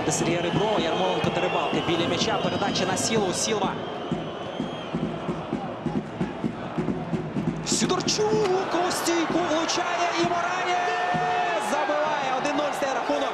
команди Сергія Реброва. Ярмоленко та Рибалка біля м'яча. Передача на Сілву. Сілва. Сидорчук у стійку влучає і Мораєс забиває. 1-0 стає рахунок.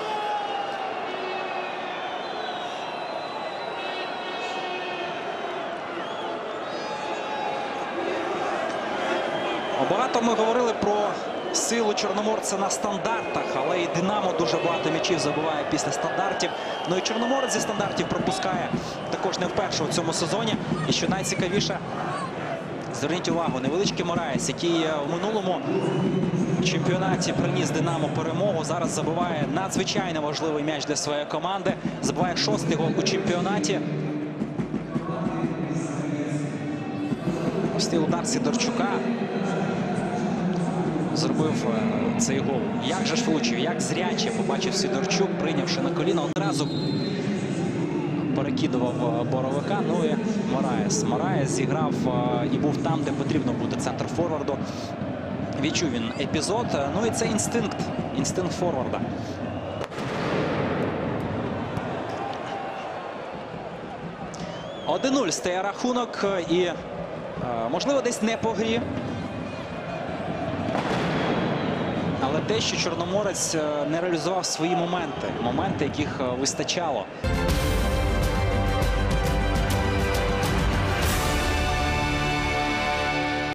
Багато ми говорили про силу чорноморця на стандартах, але і Динамо дуже багато м'ячів забиває після стандартів. Ну і Чорноморець зі стандартів пропускає також не вперше у цьому сезоні. І що найцікавіше, зверніть увагу, невеличкий Мораєс, який у минулому чемпіонаті приніс Динамо перемогу, зараз забиває надзвичайно важливий м'яч для своєї команди. Забиває 6-й гол у чемпіонаті. Ось цей удар Сидорчука зробив цей гол. Як же ж влучив, як зряче побачив Сидорчук, прийнявши на коліна, одразу перекидував Боровика. Ну і Мораєс. Мораєс зіграв і був там, де потрібно бути центр форварду. Відчув він епізод. Ну і це інстинкт форварда. «1-0» стає рахунок і, можливо, десь не по грі. Але те, що Чорноморець не реалізував свої моменти, яких вистачало.